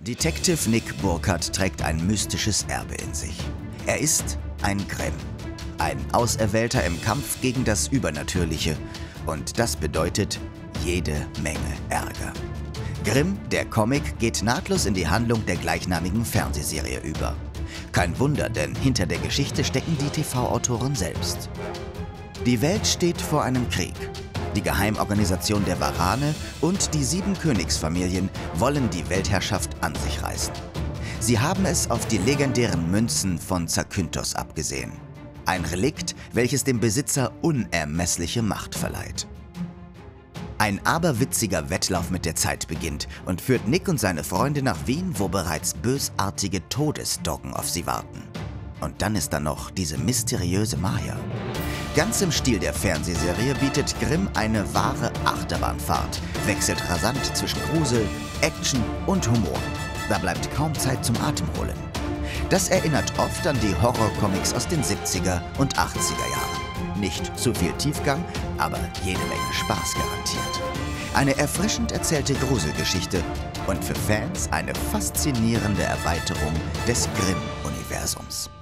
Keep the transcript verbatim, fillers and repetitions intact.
Detective Nick Burkhardt trägt ein mystisches Erbe in sich. Er ist ein Grimm, ein Auserwählter im Kampf gegen das Übernatürliche, und das bedeutet jede Menge Ärger. Grimm, der Comic, geht nahtlos in die Handlung der gleichnamigen Fernsehserie über. Kein Wunder, denn hinter der Geschichte stecken die T V-Autoren selbst. Die Welt steht vor einem Krieg. Die Geheimorganisation der Varane und die sieben Königsfamilien wollen die Weltherrschaft an sich reißen. Sie haben es auf die legendären Münzen von Zakynthos abgesehen. Ein Relikt, welches dem Besitzer unermessliche Macht verleiht. Ein aberwitziger Wettlauf mit der Zeit beginnt und führt Nick und seine Freunde nach Wien, wo bereits bösartige Todesdoggen auf sie warten. Und dann ist da noch diese mysteriöse Maya. Ganz im Stil der Fernsehserie bietet Grimm eine wahre Achterbahnfahrt, wechselt rasant zwischen Grusel, Action und Humor. Da bleibt kaum Zeit zum Atemholen. Das erinnert oft an die Horrorcomics aus den siebziger und achtziger Jahren. Nicht zu viel Tiefgang, aber jede Menge Spaß garantiert. Eine erfrischend erzählte Gruselgeschichte und für Fans eine faszinierende Erweiterung des Grimm-Universums.